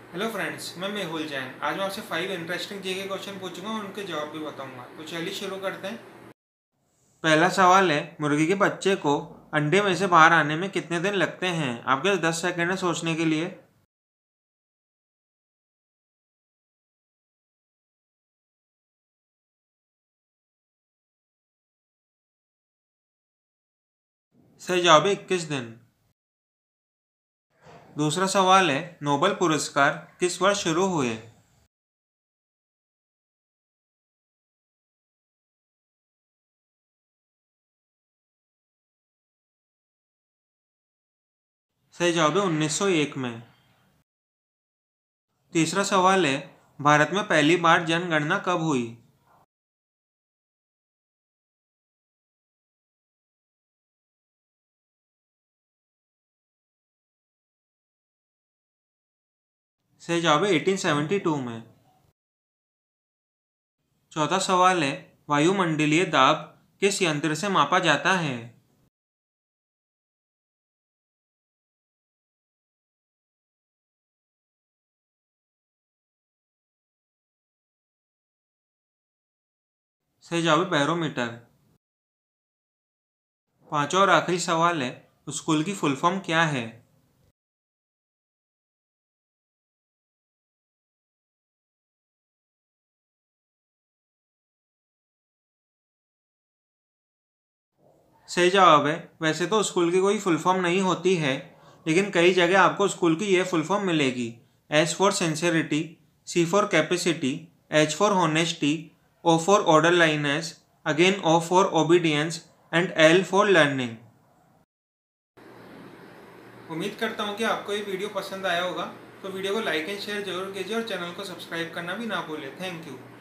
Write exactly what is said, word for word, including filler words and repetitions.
Hello friends, मैं मेहुल जैन। आज मैं आपसे फाइव इंटरेस्टिंग जीके क्वेश्चन पूछूंगा और उनके जवाब भी बताऊंगा। तो चलिए शुरू करते हैं। पहला सवाल है, मुर्गी के बच्चे को अंडे में से बाहर आने में कितने दिन लगते हैं? आपके पास दस सेकंड है सोचने के लिए। सही जवाब है इक्कीस दिन। दूसरा सवाल है, नोबेल पुरस्कार किस वर्ष शुरू हुए? सही जवाब है उन्नीस सौ एक में। तीसरा सवाल है, भारत में पहली बार जनगणना कब हुई? सही जवाब है अठारह सौ बहत्तर में। चौथा सवाल है, वायुमंडलीय दाब किस यंत्र से मापा जाता है? सही जवाब है बैरोमीटर। पांचवा और आखिरी सवाल है, स्कूल की फुल फॉर्म क्या है? सही जवाब है। वैसे तो स्कूल की कोई फुल फॉर्म नहीं होती है, लेकिन कई जगह आपको स्कूल की यह फुल फॉर्म मिलेगी। S for sincerity, C for capacity, H for honesty, O for orderliness, again O for obedience and L for learning. उम्मीद करता हूँ कि आपको ये वीडियो पसंद आया होगा। तो वीडियो को लाइक एंड शेयर जरूर कीजिए और चैनल को सब्सक्राइब करना भी ना भूलें। Thank you.